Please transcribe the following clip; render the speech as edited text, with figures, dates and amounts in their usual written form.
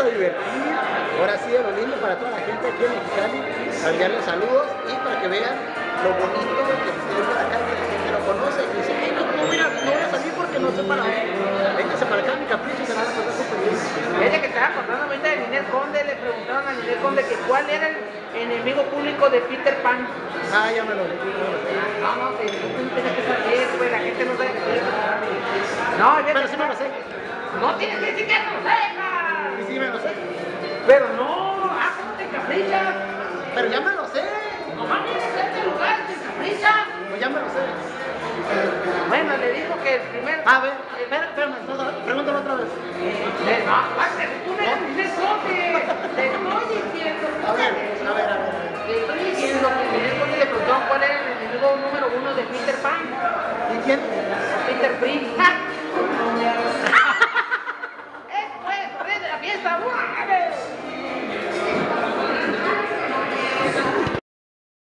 a divertir. Ahora sí, de lo lindo para toda la gente aquí en Mexicali. A enviarles saludos y para que vean lo bonito que ustedes por acá, que la gente lo conoce. Y dice, hey, no voy a salir porque no sé para dónde. Véngase para acá, mi capricho, se van a pasar súper bien. Ella que estaba contando ahorita de Ninel Conde, le preguntaron a Ninel Conde que cuál era el enemigo público de Peter Pan. Ah, ya me lo leí. No, que tú tienes que saber, pues la gente no sabe que tienes que saber. No, Pero sí me lo sé. no tienes que decir que no sepas. Y sí me lo sé. Pero no, ¿cómo te caprichas? Pero ya me lo sé. Nomás vienes a este lugar, te caprichas. Pues ya me lo sé. Bueno, le dijo que el primer... A ver, espérame, pregúntalo otra vez. No, aparte, tú no eres Ninel Conde. Te estoy diciendo. A ver. Le estoy diciendo que Ninel Conde le preguntó cuál era el enemigo número 1 de Peter Pan. ¿Y quién? Peter Prince.